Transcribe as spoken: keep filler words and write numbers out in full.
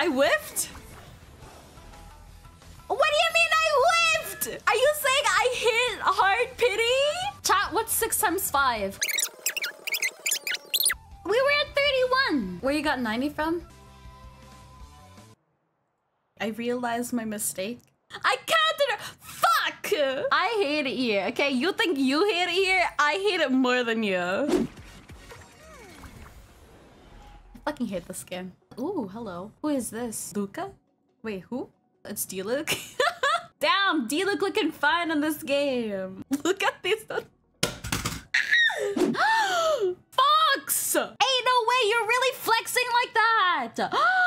I whiffed? What do you mean I whiffed? Are you saying I hit hard pity? Chat, what's six times five? We were at thirty-one. Where you got ninety from? I realized my mistake. I counted her. Fuck! I hate it here, okay? You think you hate it here? I hate it more than you. I fucking hate this game. Ooh, hello. Who is this? Luca? Wait, who? It's D-Luke? Damn, D-Luke looking fine in this game. Look at these. Fox! Ain't no way you're really flexing like that.